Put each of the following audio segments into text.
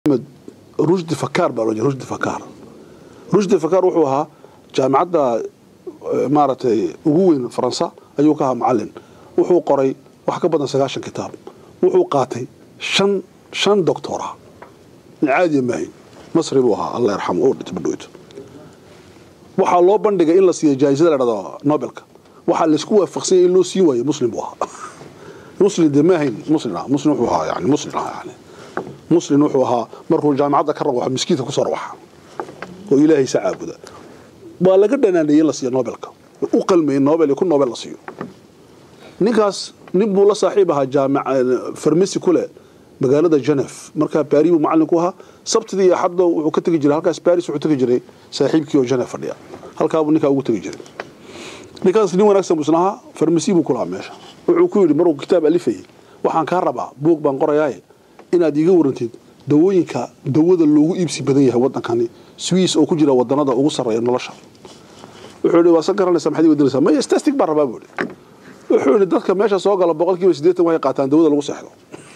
رشدي فكار بالوجه رشدي فكار وحوها جامعة مارتي وين فرنسا أيوة كها معلم وحو قري وحكى بدنا 19 كتاب وحو قاتي شن دكتوراه عادي معي مصري بوها الله يرحمه أورد تبدويته waxaa loo bandhigay in la siiyo jaayisada la dhado Nobelka waxa la isku waafaqsay in loo sii waayo muslim buu ahaa muslim damahin muslim wuxuu ahaa yani muslim wuxuu ahaa markuu jaamacada ka rabo miskiinta ku soo rawaxa oo ilaahay saabuda baa laga dhanaanayay la siiyo Nobelka u qalmay Nobel ku Nobel la siiyo ninkaas nin buu la saaxiibaha jaamaca farmasi kule magaalada Genève marka Paris uu macallin ku ahaa sabtidii xadda wuxuu ka tagi jiray halkaas Paris wuxuu tagi jiray saaxiibkii oo Genève fadhiya halka uu ninka ugu tagi jiray ninkaas nin wanaagsan busnaha farmasi buu kula meesha wuxuu ku yiri maruu kitaab alifay waxaan ka rabaa buug baan qorayaa inaad iga warantid dawooyinka dawada loogu iibsi badan yahay wadankani Swiss oo ku jira wadanada ugu sareeya nolosha wuxuu yiri waa sagaranaysa maxay wadanaysa ma statistic baa rabaa wuxuu yiri dadka meesha soo gala 80% way qaataan dawada lagu seexdo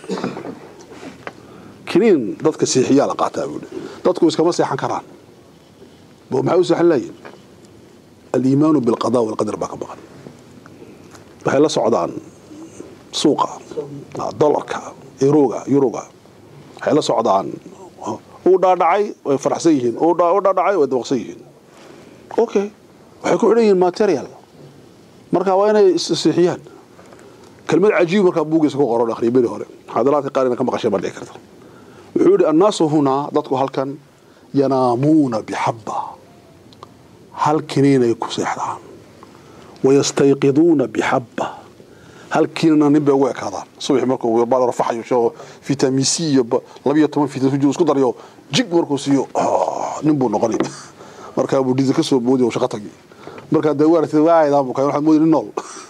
كنين ضدك سيحية لقاطع بقول ضدك وإسكما سيحن كران بوم حوس حلاين الإيمان بالقضاء والقدر بقى بحيلا صعدان سوقا دولارك يوروغا حيلا صعدان ودا دعي وفرحسيين ودا دعي ودوقسيين أوكي وحيكون عليهم ماتيريال مركا وين سيحيان كلمة عجيب مركا بوجي سكو قرار آخر يبيني هوري حضرات قارنا كم قشة بدي كرت وحول الناس هنا ضدكوا هالكن ينامون بحبة هالكنين يكسحان ويستيقظون بحبة هالكنين نبي وياك هذا صبح مركو بعد رفع يشوا فيتامين سي لبيه طبعا فيتامين جوز كدر يو جيك مركو سيو نبو نقري مركا أبو ديزك سو بودي وشقتك مركا دوار تواعي ذا مكان واحد مودي النول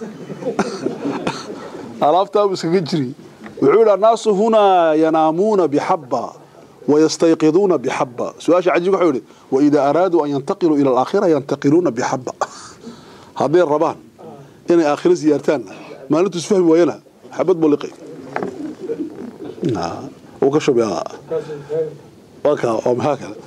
عرفتها بس كجري وعول الناس هنا ينامون بحبة ويستيقظون بحبة سؤال عجيب حولي وإذا أرادوا أن ينتقلوا إلى الآخرة ينتقلون بحبة هذين الربان إن آخر زيارتان ما نتسفهم وينا حبت بولقي وكشف يا وكا أم هكذا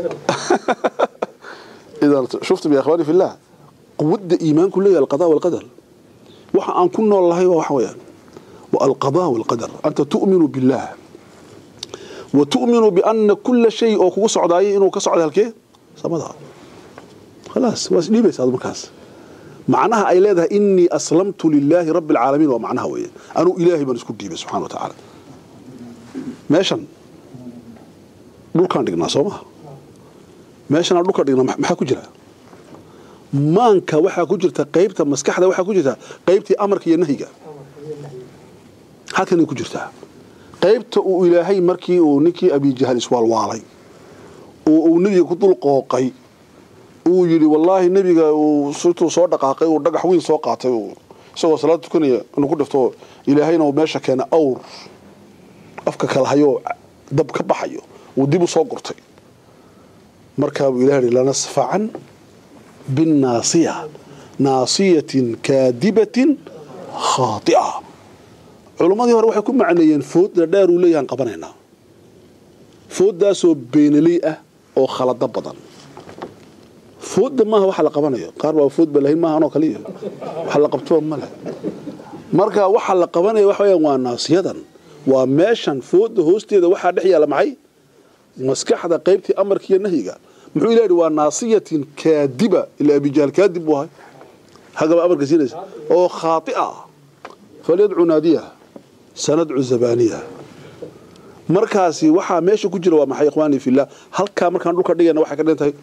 إذا شفتم يا أخواني في الله ود إيمان كلية القضاء والقدر وحن كنا الله وحويان والقضاء والقدر أنت تؤمن بالله وتؤمن بأن كل شيء أو كسعد عليه إنه كسعد هالكي سمدها خلاص ليه بس هذا مكاس معناها أيلادها إني أسلمت لله رب العالمين ومعناها وإيه أنا إلهي من اسكت ديبه سبحانه وتعالى ماشان دول كان دقنا صومه ماشان دول كان دقنا محا كجرا مانكا وحا كجرتا قيبتا مسكحدا وحا كجرتا قيبتي أمرك ينهيقا halkan ku jirtaa qaybta uu ilaahay markii uu ninkii abi jahal iswaalwaalay uu nabiga ku dul qooqay uu yiri wallahi nabiga uu soo dhaqaaqay uu dhagax weyn soo qaatay isagoo salaad tukanaya inuu ku dhafto ilaahayna uu meesha keena awr afka kala hayo dab ka baxayo uu dib u soo gurtay markaa uu ilaahay la nasfa'an bin naasiyatin kaadibatin khati'a علماء هو waxay ku macneeyeen food dheer uu leeyahay qabanayna fooddaasoo beenaliye oo khalada badan food ma waxa la qabanayo qaar waa food balayn ma ahan oo kaliya waxa la qabto ma leh marka waxa la qabanayo wax weeyaan waa naasiyadan waa meeshan food hoosteeda waxa dhex yaala maxay maskaxda qaybtii amarkiyo nahiga muxuu ilaahay waa naasiyatin kaadiba ila abijal kaadib wahay haga amarka siinaysa oo khati'a فليدعو ناديه سندعو الزبانية مركزي وحا ماشي كجرا وما إخواني في الله هل كان مركان دولك دغنا waxa ka dhintay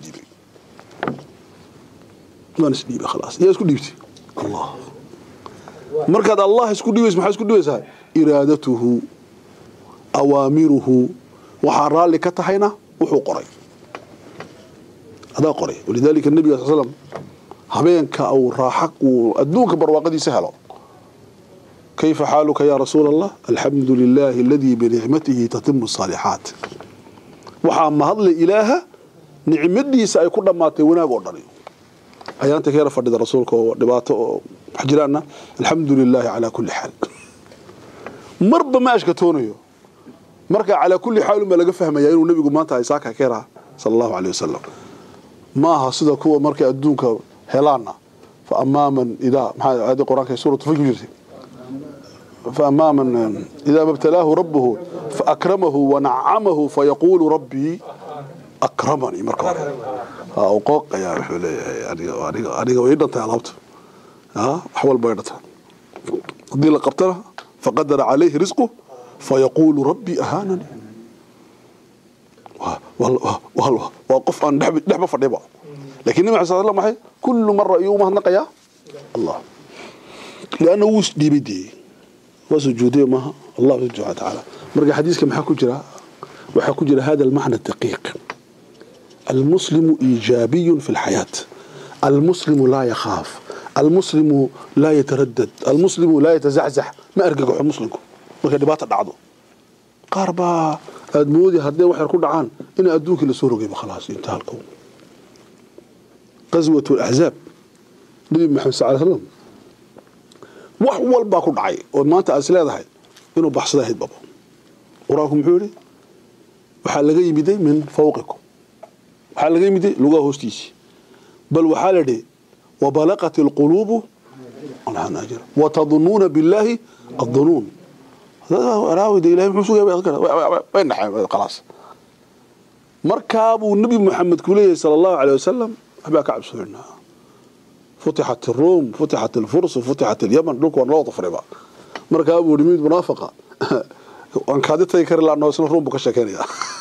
waana خلاص يا اسكو ديبتي الله مركز الله اسكو ديبس ما اسكو ديبسها ارادته اوامره وحرا لك تحينا وحو قري هذا قري ولذلك النبي صلى الله عليه وسلم habeenka او raaxaq adduunka barwaaqadii sahalo كيف حالك يا رسول الله الحمد لله الذي بنعمته تتم الصالحات وحام هذل إله نعمتي سيكون دماتي وناغ ودري أيانتك يا رفض رسولك ودباته حجرانا الحمد لله على كل حال مرب ما أشكتونه marka ala kulli xaal ma laga fahmaya inuu nabigu maanta ay saaka keera sallallahu alayhi wasallam ma aha sida kuwa marka adduunka helaana fa amaman ida maxaa aad quraanka suuratu fajr فأما من إذا ما ابتلاه ربه فأكرمه ونعمه فيقول ربي أكرمني مركب أوقاق يا حولي أنا ويدنا تعلمت أحوال بيضتها دي لقبتها فقدر عليه رزقه فيقول ربي أهانني والله وقف عن نحبة فريبا لكن النبي عليه الصلاة والسلام كل مرة يومها نقيا الله لأنه وش دي بدي وسجوده معها الله سبحانه وتعالى مرجع حديث كم حكوا جرا هذا المعنى الدقيق المسلم إيجابي في الحياة المسلم لا يخاف المسلم لا يتردد المسلم لا يتزعزع ما أرجع مسلمكم مرجع دبات العضو قاربا أدمودي هدي وحر كل عان إن أدوك لسورة جيب خلاص انتهى الكون غزوة الأحزاب النبي محمد صلى الله عليه وسلم wax walba ku dhacay oo maanta aad leedahay inuu baxsada baba quraanku muxuu yiri waxa laga yimiday min fawqikum waxa laga yimiday luga hoostiisi bal waxa la dhigay wa balaqat alqulub alhanajir wa tadhunnuna billahi adh-dhunun raawida ilaahay muxuu sugay bayna khalaas markaa buu nabi maxamed ku leeyahay sallallahu alayhi wasallam haba ka cabsoonaa فتحت الروم فتحت الفرس فتحت اليمن دولك وان لو طفريبا marka abu dhimid munaafiqa waan kaaditay kar la noosna room ka sheekeynaya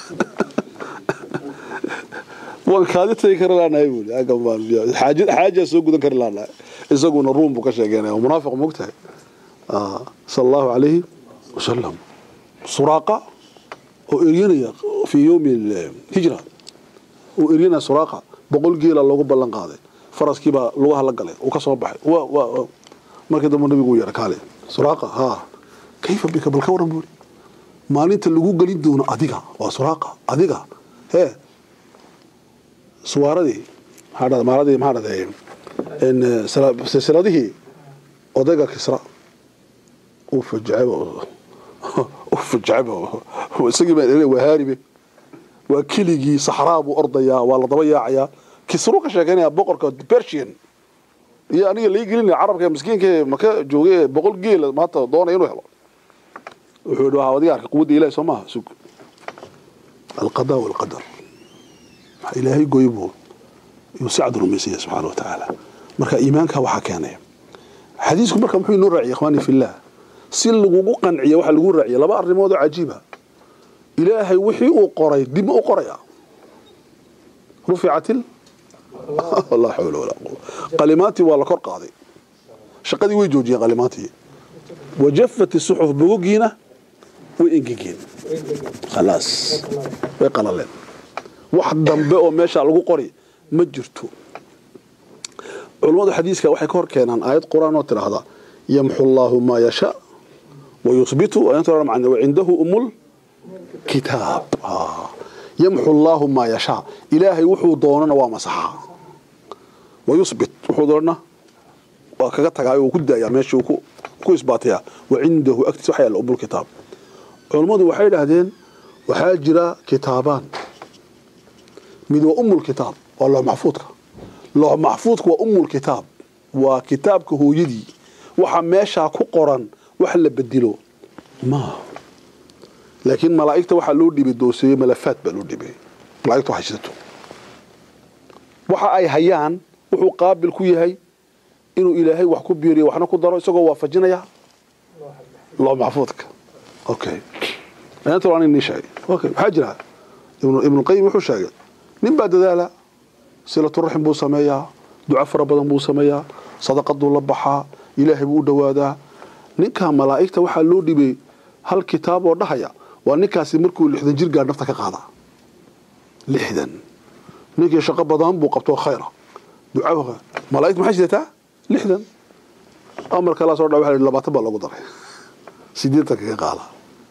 waan kaaditay kar la naayay aga baan xaaja soo gudan kar la isaguna room ka sheekeynaya munaafiq moogtahay sallallahu alayhi wasallam suraqa oo eryanaya fi yawm al-hijra oo eryana suraqa boqol geela lagu ballan qaaday faraskii baa lugaha la galay oo ka soo baxay markii dambe nabigu uu yarkaale suraqa kayfa bika bal ka waran buuri maalinta lagu galin doono adiga waa suraqa adiga suwaradii maaradii in silsiladihi odaga kisra oo fajacaba isagii baa wahaaribe waa kiligii saxraabu ordaya waa la daba yaacaya كسروا كشاكين بقر كبرشين يعني اللي يجري العرب كمسكين كمكا جوجي بقول جيل ما تضون ينو حلو وحدوا هوديار قود إلهي سماه سوق القضاء والقدر إلهي جويبه يساعد المسيح سبحانه وتعالى مركا إيمانك وحا كان حديثكم مركا محي نور رعي إخواني في الله سيل لغو قنعية وحا لغو رعي لبا الرموض عجيبة إلهي وحي وقري دم وقري رفعت الله حول ولا قوة قلماتي ولا كر قاضي شقدي ويجوجي قلماتي وجفت الصحف بوجينا وإنجيجين خلاص ويقللين واحد ضمبه ماشي على قري ما جرتو علماء الحديث كواحد كور كان آيات قرآن وتر هذا يمحو الله ما يشاء ويثبت وعنده الكتاب يمحو الله ما يشاء إلهي وحو دوننا ومسحا ويثبت وحو دوننا وكغتغا وكدا يا ماشي ku isbaataya وعنده اكتب حيا الكتاب علماء waxay dhahdeen waxa jira kitaabaan mid waa الكتاب والله محفوظka loo محفوظka waa الكتاب waa kitaabka hooyadii waxa meesha ku qoran wax la bedelo ma لكن ملائكته waxa loo dhibay doosiye malafaad baa loo dhibay malaa'iktu haysato waxa ay hayaan wuxuu qaabil ku yahay inuu ilaahay wax ku biiriyo waxna ku daro isagoo waafajinaya loo maxfuudka okay antu aan inni shay okay hajra ibn qayyim wuxuu sheegay nin baa dadaala silatu rahim buu sameeyaa duca fara badan buu sameeyaa sadaqadu la baxa ilaahay buu dhawaadaa ninka malaa'ikta waxa loo dhibay hal kitaab oo dhahaya waa ninkaasi markuu 60 jir gaar nafta ka qaada 60 ninkii shaqo badan buu qabto khayra ducaaga malaa'iktu maxay sidataa 60 amar kala soo dhawaxay 20 baa lagu daray sideeta ka qaada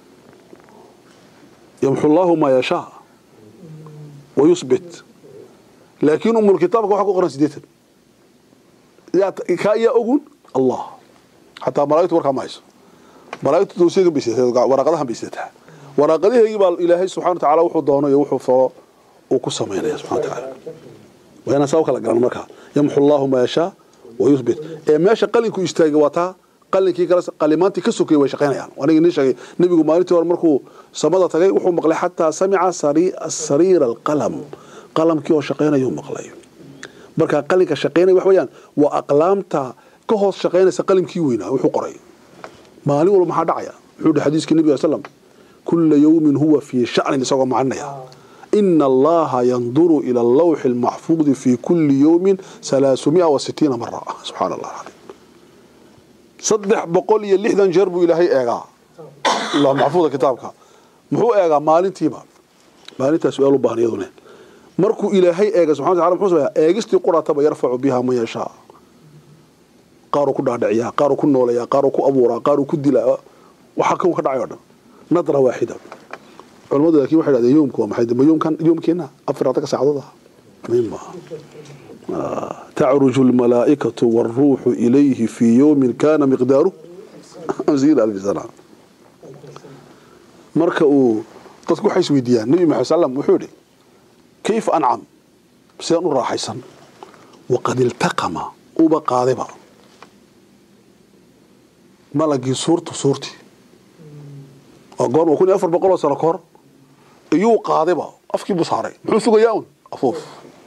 يمحو الله ما يشاء ويثبت لكن الكتاب waxa ku qoran sideetan ya ka ya ogun Allah hatta malaa'iktu warka maayso malaa'iktu doosiga bisay waraqadaha bisay waraaqadihii baa ilaahay subxaanahu wa ta'aala wuxuu doonayo wuxuu faro uu ku sameeyo subxaanahu wa ta'aala وأنا سأوكل قرن مركها يمحو الله ما يشاء ويثبت ماشي قال لكم يستاجي وتا قال لك كلاس قلمانتي كسوكي وشقينا يعني وأنا نيشي نبي مالتي ورمركو صمدة تجي وحو مقلي حتى سمع السرير القلم قلم كي وشقينا يوم مقلي بركة قال لك شقينا وحويان وأقلامتا كهوس شقينا سقلم كي وينا وحو قري مالي ولا ما حد عيا حود حديث النبي صلى الله عليه وسلم كل يوم هو في شأن يسوى معنا يا إن الله ينظر إلى اللوح المحفوظ في كل يوم 360 مرة سبحان الله العظيم صدح بقول يلي حدا نجربوا إلهي إيغا الله محفوظ كتابك محو إيغا مالنتا سؤال بان يدونين مركو إلهي إيغا سبحانه وتعالى محفوظ إيغستي قرى يرفع بها من يشاء قارو كنا دعيا قارو كنا نوليا قارو كو أبورا قارو كدلا وحكم كدعيا نظرة واحدة علماء لكن واحد هذا يومك ومحيد يومكنا أفرادك سعادتها مهمة تعرج الملائكة والروح إليه في يوم كان مقداره 50,000 سنة مركأوا تذكر حيث ويديان النبي محمد صلى الله عليه وسلم وحوري كيف أنعم سيأنو راحيسا وقد التقم وبقاذبا ملقي صورتي أقول وكوني أفر بقول سركور يو قاضبة أفكي بصاري محوثو قياون أفوف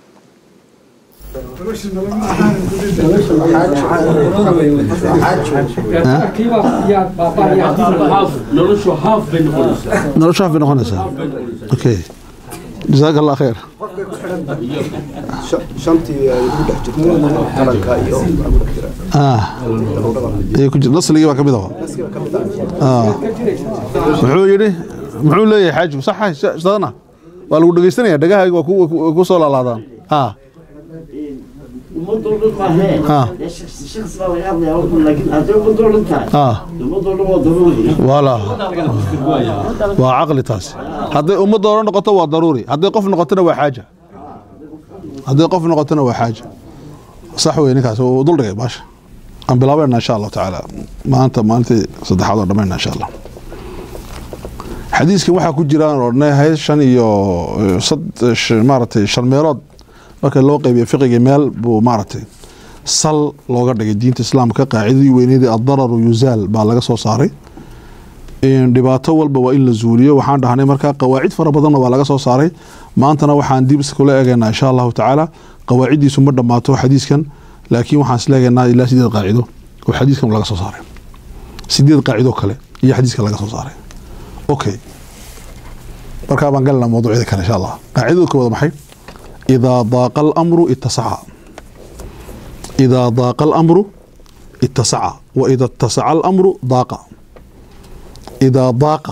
نلوشو هاف بين خنسة أوكي جزاك الله خير شنتي نص اللي يبقى كميدة محو لي حاج صح شدنا والو دغيستنيا دغاها ku soo laalaadaan الشخص ما يعرض لكن هذا موضوع انتهى الموضوع هو ضروري ولا وعقل تاس هذا امه دور نقطه waa ضروري هذا qof noqotana waa xaaja هذا qof noqotana waa xaaja صح weey ninkaas oo dul dhigay baasha aan bilaabana insha Allah taala maanta saddexaad oo dhameeyna insha Allah حديث كي waxa ku jiraan ornahay 5 iyo 3 maartay 5 meelood marka loo qaybiyo fiqiga meel buu maartay sal looga dhigay diinta islaamka qaacidii weyneedii ad-darar yuzal baa laga soo saaray in dhibaato walba waa in la zuuliyo waxaan dhahnay marka qawaacid fara badan waa laga soo saaray maantana waxaan dib iskula eegaynaa insha Allah taala qawaacidiisu ma dhamaato xadiiskan laakiin waxaan isleegaynaa ilaa 8 qaacido oo xadiiskan laga soo saaray 8 qaacido kale iyo xadiiskan laga soo saaray اوكي بركا بنقلنا موضوع ذلك ان شاء الله قاعدتك وضع محي اذا ضاق الامر اتسع اذا ضاق الامر اتسع واذا اتسع الامر ضاق اذا ضاق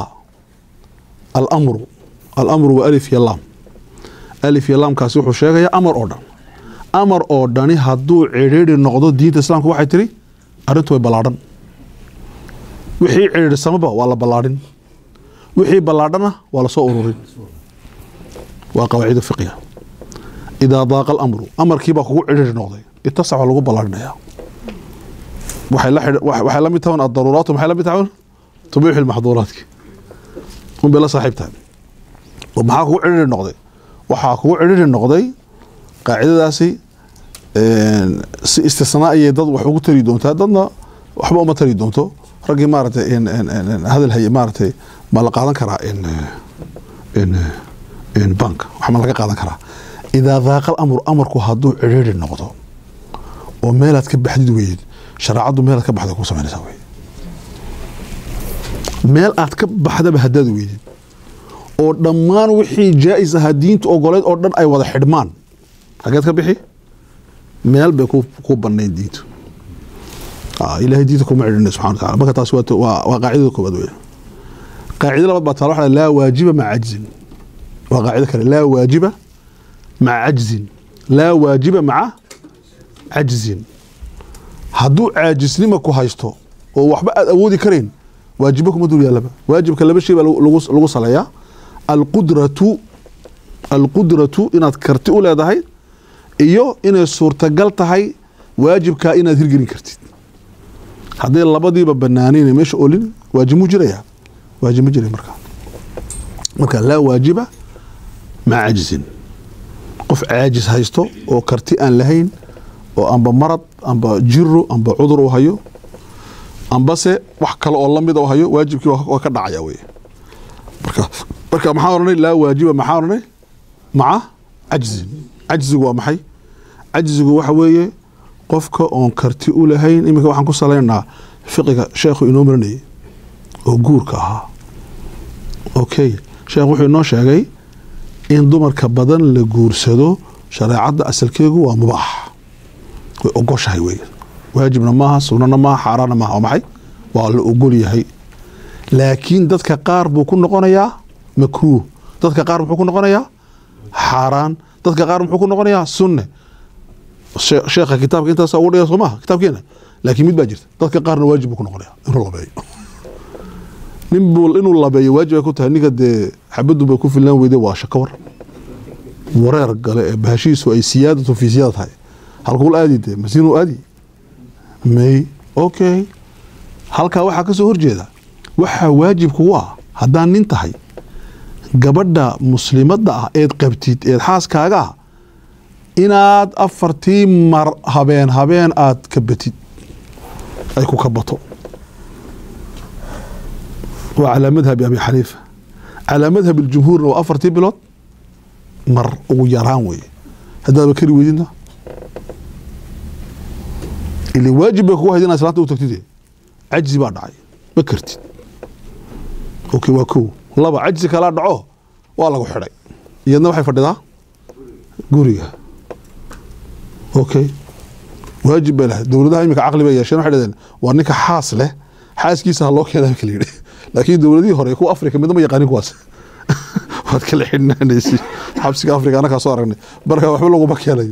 الامر والف يلام الف يلام كاسي وحو شيغيا امر اوردن هادو عيريدي نقدو دينta islaamka waxay tiri arintu way balaadan wixii ciidir samaba waa la balaadin وحي بلادنا ولا سو أورورين وقواعد الفقه إذا ضاق الأمر أمر كيبا كوكو عجر نوضي اتسع لغو بلادنا يا وحي لم يتون الضرورات وحي لم يتون تبيح المحظورات هم بلا صاحبتها ومحا كوكو عجر نوضي وحا كوكو عجر نوضي قاعدة داسي استثنائية ضد وحوكو تريدونتا ضدنا وحبا ما تريدونتو رقي مارتي هذا الهي مارتي ما لا قادن كرا ان بنك وحما لا قادن كرا اذا ضاق الامر امركو هادو عرير نقطو وميلاد كبخديد ويد شرعadu meel ka baxda ku sameynaysa way meel aad ka baxda bahadad weydid oo dhammaan wixii jaa'iz ah diinta ogoleed oo dhan ay wada xidhmaan hageed ka bixi meel bay ku bannayn diinta ilaahay diinta kuma cidina subhanahu wa ta'ala marka taas waa qaacidada koobaad weey قاعدة لما بطلع لا واجب مع عجز وقاعدة كده لا واجب مع عجز لا واجب مع عجز هدو عاجز لما كو هايستو ووحبا أودي كرين واجبكم مدول يا لبا واجبك لبا شيء لغو صلايا القدرة إن أذكرت أولا دهي إيو إن السورة قلتهي واجبك إن أذكرين كرتين هذه اللبا دي ببنانين مش أولين واجب مجريا واجب مجري مركا marka laa waajiba maca cajzin qof caajis haysto oo karti aan lahayn oo amba marad amba jiro amba cudur u hayo amba se wax kale oo lamid u hayo waajibkii waa ka dhacaya weeye marka maxaa oranay laa waajiba maxaa oranay maca cajzin cajzigu waa maxay cajzigu waxa weeye qofka oon karti u lahayn iminka waxaan ku salaynaa fiqiga sheekhu inoo marinayay oo guurka ahaa okay sheekh wuxuu inoo sheegay in dumarka badan la guursado shareecada asalkeegu waa mubaax way ogoshahay weeye waajibna maaha sunnana maaha xaaraana maaha maxay waa la ogol yahay laakiin dadka qaar buu ku noqonayaa makruuh dadka qaar muxuu ku noqonayaa xaaraan dadka qaar muxuu ku noqonayaa sunne sheekha kitaabka intaas ugu dhigay Soomaha kitaabkeena laakiin mid baa jirta dadka qaarna waajib ku noqonaya inuu labeeyo inuu labeeyo waajib ku tahay ninka de xabadu bay ku filan weyday waa shakawar wareer gale ee bahashiisu ay siyaadatu fi siyaadatahay halkuu aadi de masinu aadi may okay halka waxa ka soo horjeeda waxa waajib ku ah hadaan nin tahay gabadha muslimada ah ee qabtid ee xaaskaaga inaad afartii mar habeen aad ka batid ay ku kabato وعلى مذهب أبي حنيفة على مذهب الجمهور لو أفرتي بلوت مر ويران وي هذا بكري ويدنا اللي واجب هو هذين صلاة وتكتيدي عجز بعد عاي بكرتي اوكي واكو لبا عجز كلا دعوه والله خيري يدنا waxay fadhidaa guriga okay waajib baa dawladaha imika aqli bay yeesheen waxa dhadeen waa ninka xaas leh xaaskiisa loo keenay kaliya laakiin dawladii hore ku Afrika midna ma yaqaanin kuwaas waad kala xidhnaanaysi xabsiga Afrika ana ka soo aragnay barka waxba lagu bakeelayo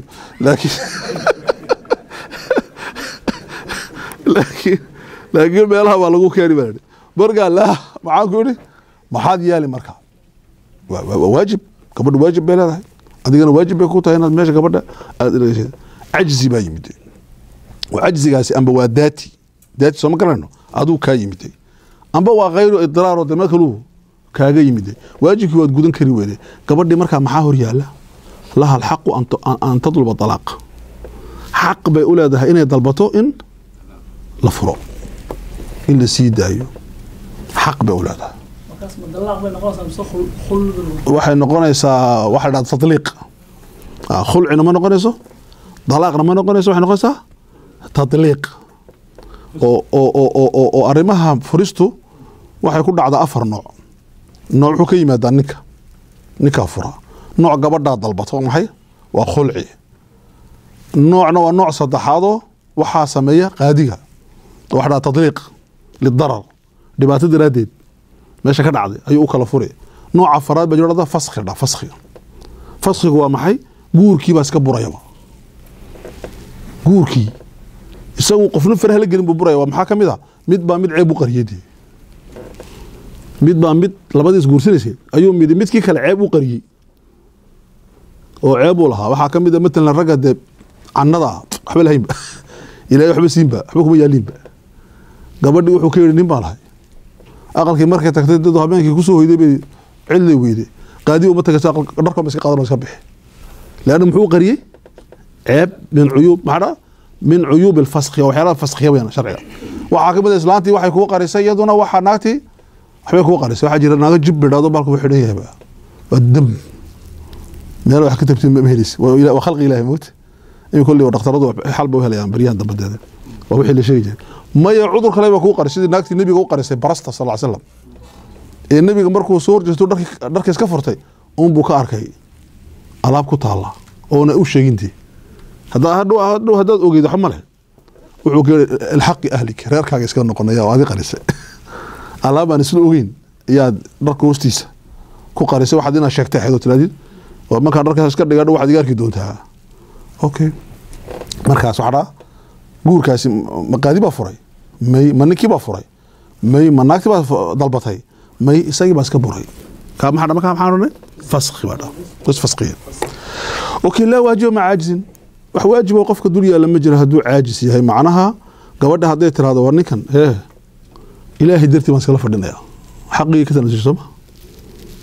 laakiin meelaha waa lagu keeni baa barka la maxaan ku yiri maxaad yaali marka waajib gabadhu waajib bay leedahay adigana waajib bay ku tahay inaad meesha gabadha aad ilaalisa ajzi baa yimid وعجزigaasi amba waa daati soo ma garanayno aduu ka yimid amba waa غير اضرار oo dama kalu kaaga yimid waajibkii waad gudan kari weeyday gabadhii marka maxaa hor yaala laha الحق أن تطلب الطلاق حق bay u leedahay inay dalbato in la furo in la sii daayo حق bay u leedahay markaas ma dalaaq bay noqonaysaa waxay noqonaysaa waxa la tadliiq khulcina ma noqonayso dalaaqna ma noqonayso waxay noqonaysaa tadliiq oo arimaha furistu waxay ku dhacdaa afar nooc wuxuu ka yimaadaa ninka fura nooc gabadha dalbato maxay waa khulci noocna waa nooc saddexaad waxa sameeya qaadiga waxa tadliiq lidarar dhibaato daraadeed meesha ka dhacday ayuu kala furay nooc afraad baa jirada fasxiga waa maxay guurkii baa iska burayaba guurkii isagu qofna faraha la gelin buu buraya waa maxaa kamid ah mid ceeb u qariyay mid labadiis guursanayay ayuu midkii kale ceeb u qariyay oo ceeb u lahaa waxa kamid ah midna raga de annada waxba lahayn ilaahay waxba siinba waxba kuma yaaliinba gabadhi wuxuu ka yiri nin baa lahay aqalkii markay tagtay dad habeenkii ku soo hoyday bay cid weeyday qaadi uma tagay dharka iska qaadan iska bixi laana muxuu qariyay ceeb min cuyuub الفسخ او حيرات فسخيه وين شرعيه waxa ka mid islaantii waxay ku qarisay iyaduna waxa naagtii waxay ku qarisay waxa jira naaga jib bidhaado balku wuxuu xidhan wadam meel wax ka tabtay ma helis waa khalqi ilaahay moot in kulli dhaqtaradu xal buu helayaan bariyaan dabadeeda waa wixii la sheegay maya cudur kale ba ku qarisay naagtii nabiga u qarisay barasta sallallahu alayhi wasallam ee nabiga markuu soo horjeesto dharka iska furtay buu ka arkay alaab ku taala oo na u sheegintii هذا أوجد حمله وعقول الحق أهلك رأيك إسكان نقولنا يا وهذه قريسة على ما نسلوين يا درك وستيس كو قريسة واحد هنا شكته حدو تلادين وما كان درك إسكان دجاج واحد يجارك دونتها أوكي مركز صحراء جور كاسي مقادي بفري ماي منكي بفري ماي مناكتي ضلبتهاي ماي ساي بس كبري كم حدا فسخ بعده بس فسخية أوكي لا واجب مع عجز wax waajib oo qofka duliya lama jiro haduu caajis yahay macnaha gabadha haday tiraado war ninkan ilaahay dartii ma iskala fadhinaya xaqii ka tanasisoma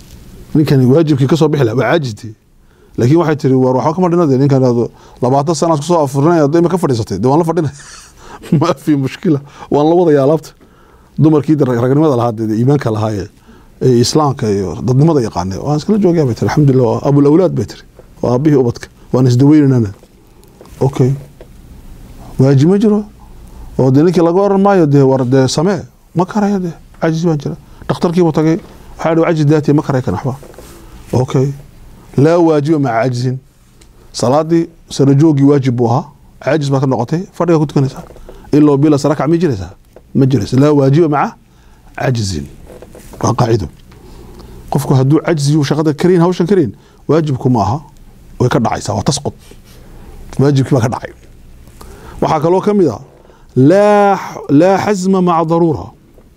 ninkan waajibkii ka soo bixi lahaa waa caajistii laakiin waxay tiri war waxa kama dhinade ninkan 20 sano ku soo afurnay aad ka fadhiisatay waan la fadhinay ma fi mushkila waan la wada yaalaabta dumarkii ragnimada lahayd iimaanka lahaayeen islaamka iyo dadnimada yaqaanay waan iskala joogay bay tiri alxamdulillah abul awlaad bay tiri waa abihi ubadka waan isdaweynana okay waajib ma jiro oo ninkii laga oran maayo de war de samee ma karayo de عاجز بانجرا دكتور كيف تجي حاله عاجز ذاتي ما كره كان أحبا أوكي لا واجب مع عاجز صلاتي سنجوجي واجبها عاجز ما كان نقطه فرق كنت كنسا إلا بلا سرك عم مجلس لا واجب مع عاجز قاعده قفكو هدو عجز وشغل كرين هوشن كرين واجبكم معها ويكرد عيسى وتسقط واجبك ما كرد عي وحكى له كم إذا لا حزم مع ضرورة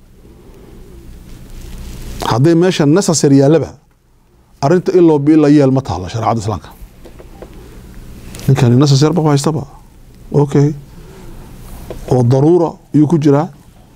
هذا ماشي الناس سريع لبها أرنت إلا بإلا إياه المطهى شرع عاد سلانك إن كان الناس سريع بقى يستبع أوكي والضرورة يكجرها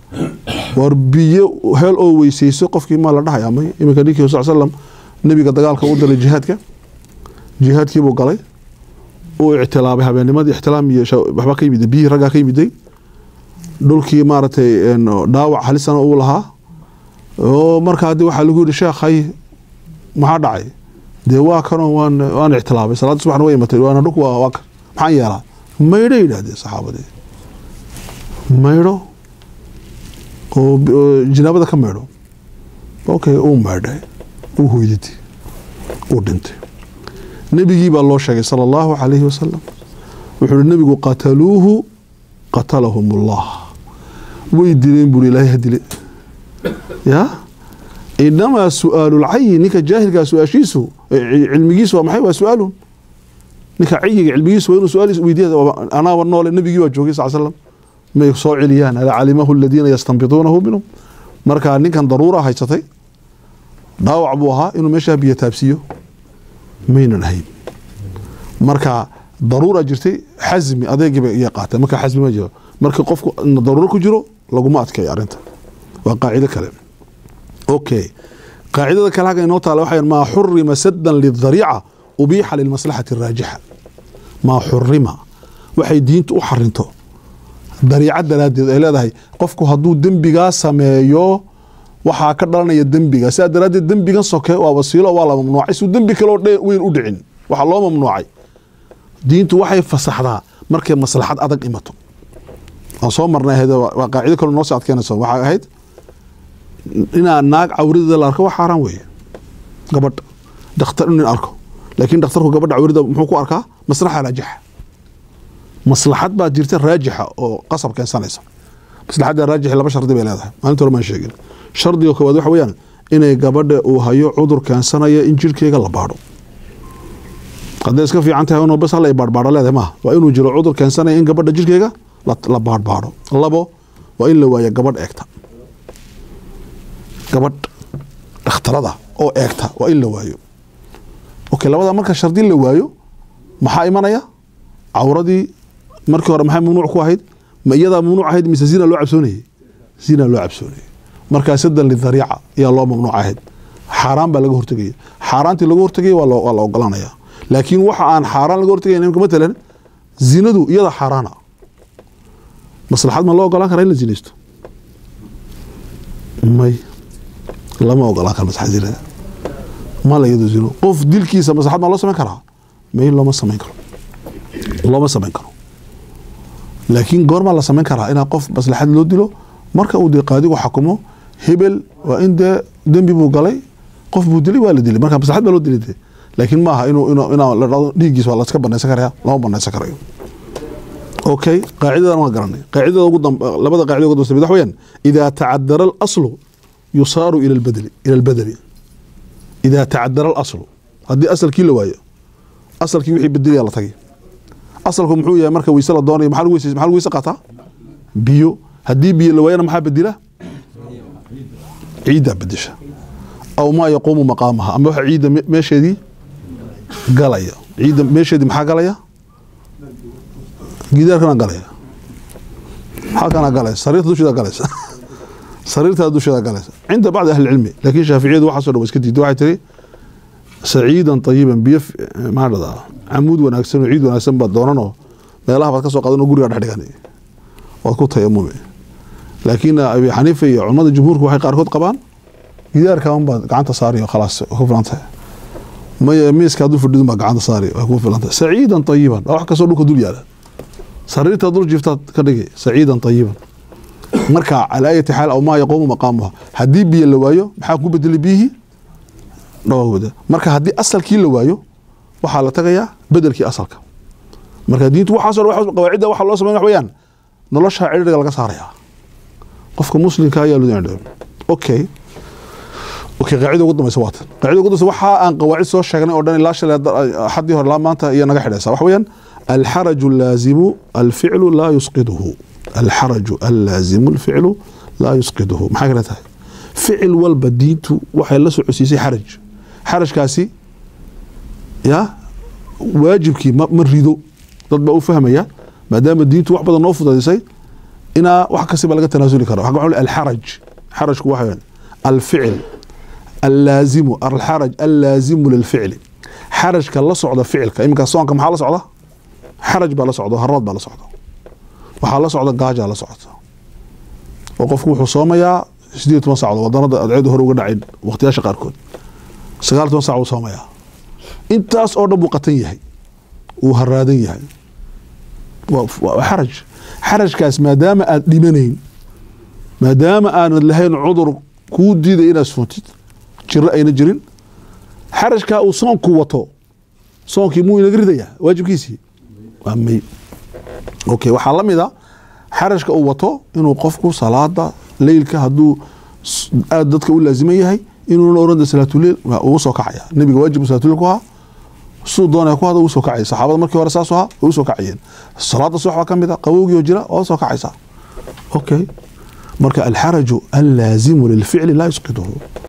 وربيه هل أو ويسيسو قف كيما لا دحيا مي إما كان صلى الله عليه وسلم النبي دغالك u dalay jihaadkii buu galay oo ictilaabay habeennimadii ixtiraamiye waxba ka yimid biyo raga ka yimid dhulkii maaratay dhaawac halisana uu lahaa oo markaa waxa lagu yiri sheekhay maxaa dhacay de waa kan waan ictilaabay salaad subaxna way imatay waana dhulku waa maxaan yeelaa maydo yiraahday saxaabadii maydo oo jinaabada ka meedho okay oo meedhay oo hooyadii oo dhintay nabigii baa loo sheegay sallallahu alayhi wasallam wuxuu nabigu qataluhu qatalahumullah way dileen buu ilaahay hadile ya inama su'aalul ayy ninka jaahilka su'aashiisu cilmigiisu waa maxay waa su'aalu ninka ayyiga cilmigiisu waa inuu su'aal weydiiyo ana war noole nabigii waa joogay sallallahu alayhi wasallam ما يسوع عليان على علمه الذين يستنبطونه منهم مركا نكان ضرورة هايستي ضاوع أبوها إنه مشى بيتابسيه مين الهيب مركا ضرورة جرتي حزمي أضيق يقاته مركا حزمي ما جرى مركا قفك إن ضرورة كجرو لقماتك يا رنت وقاعدة كلام أوكي قاعدة كلام نوتة على واحد ما حرم سدا للذريعة أبيح للمصلحة الراجحة ما حرم وحي دينت أحرنته dariicad daraaddeed ay leedahay qofku hadduu dembiga sameeyo waxa ka dhalanaya dembiga sida daraaddeed dembigan soke waa wasiilo waa la mamnuucay si dembi kale oo weyn u dhicin waxa loo mamnuucay diintu waxay fasaxdaa markay maslaxad adag imato aan soo marnay hada waa qaacido kale noo socod keenayso waxa ahayd ina naag awrida la arko wax xaraan weeye gabadh dhakhtar in arko laakiin dhakhtarku gabadha awrida muxuu ku arkaa maslaxa raajixa مصلحات بقى جرت راجحة أو قصب كان سنة مصلحات الراجحة لما شرط بيلاها ما أنتوا ما شيء شرط يوكوا ده حويان إن جبرد وهيو عذر كان سنة إنجيل كي قال بارو قد يسكن في عنتها هنا بس على بار لا ده ما وإنه جرى عذر كان سنة إن جبرد جيل كي لا بارو الله بو وإلا ويا جبرد أكتا جبرد اخترضه أو أكتا وإلا ويا أوكي لو هذا مركز شرط اللي ويا محايمنا يا عوردي markii hore maxay mamnuuc ku ahayd ma iyada mamnuuc ahayd mise zina loo cabsoonay marka sadan lidariica ayaa loo mamnuuc ahayd xaraan baa laga hortagay xaraantii laga hortagay waa la ogolaanaya laakiin waxa aan xaraan laga hortagay inay kamatalan zinadu iyada xaraana maslaxad ma loo ogolaan karaa in la zinaysto may lama ogolaan karo maslaxad zinada ma la yado zino qof dilkiisa maslaxad ma loo sameyn karaa may lama sameyn karo laakiin goorma la sameyn karaa ina qof maslaxad loo dilo marka uu qaadigu xukumo hebel waa in dambi buu galay qof buu dilay waa la dilay marka maslaxad baa loo dilay laakiin ma aha inuu la dhado dhiigiis waa la iska banaysan karaa lama banaysan karayo okay qaacidadan waan garanay qaacidada ugu labada qaacido ugu dambeeyay waxa weeyaan idha ta'addara al-aslu yusaru ila al-badali idha ta'addara al-aslu hadii asalkii la waayo asalkii wixii bedeliya la tagay asalku muxuu yahay marka weysa la doonayo maxaa lagu weysa qaataa biyo hadii biyo la waayana maxaa bedela ciida bedesha aw ma yaqumu maqamaha ama waxa ciida meesheedii galaya ciida meesheedii maxaa galaya gidaarkana galaya halkana galaya sariirta dushada galaysa inta bacd ahli ilmi laakiin shaafiiciyadu waxa soo dhaw iska diiday waxay tiri saciidan tayiban biyo maxaa dhahdaa camuud wanaagsan oo ciid wanaagsan baad doonanoo meelaha baad ka soo qaadan oo guriga dhex dhigan waad ku tayamumi laakiin abi xaniifa iyo culimada jumhuurku waxay qaarkood qabaan gidaarka unbaad gacanta saari oo khalaas ku filan tahay miiska hadduu fadhido baa gacanta saari waa ku filan tahay saciidan tayiban wax kasoo dhulka dul yaala sariirta dul jiiftaad ka dhigay saciidan tayiban marka calaa ayati xaal aw maa yaquumu maqaamuha haddii biyo la waayo maxaa ku bedeli biyihii dhawawada marka haddii asalkii la waayo waxaa la tagayaa bedelkii asalka marka diintu waxaasoo dhan qawaacidda waxaa loo sameyn wax weeyaan nolosha cidhiidhiga laga saarayaa qofka muslimka ayaa loo yidhaahdaa okay qaacida ugu dambaysa waatan qaacida ugu dambaysa waxa aan qawaacid soo sheegnay oo dhan ilaa shalay xadii hore ilaa maanta iyo naga xidhaysa wax weeyaan الحرج اللازم الفعل لا يسقطه الحرج اللازم الفعل لا يسقطه ما حاجه تاعي فعل والبديت waxay la socodsiisay xaraj kaasi ya waajibkii ma rido dad ba u fahmaya maadaama diintu wax badan noo fudaysay ina wax kasiba laga tanaasuli karo waxa waxaa الحرج xarajku waxa الفعل اللازم الحرج اللازم للفعل xarajka la socda ficilka imika soonka maxaa la socda xaraj baa la socda harad baa la socda waxaa la socda gaaja la socda oo qofku wuxuu soomayaa 18 saacadood wadanada adceedu hore uga dhacin waqtiyaasha qaarkood 19 saacadood soomayaa intaas oo dhan buu qatan yahay uu haraadan yahay waa xarajkaas maadaama aad dhimanayn maadaama aanad lahayn cudur kuu diiday inaad suuntid jiro ayna jirin xarajkaa uu soonku wato soonkii muu inaga ridayaa waajibkiisii amay okay waxa la mid ah xarajka uu wato inuu qofku salaada leelka haduu aad dadka u laaziman yahay inuu oran salaatul leel uu soo kacaya nabiga waajib salaatul leel ku ha soo doonay ku hada uu soo kacay saxaabada markii hore saas uu soo kacayeen salaada subax kamid ah qawowgiyo jira oo soo kacaysa okay marka al haraju al laazim lil fi'l la yasqiduhu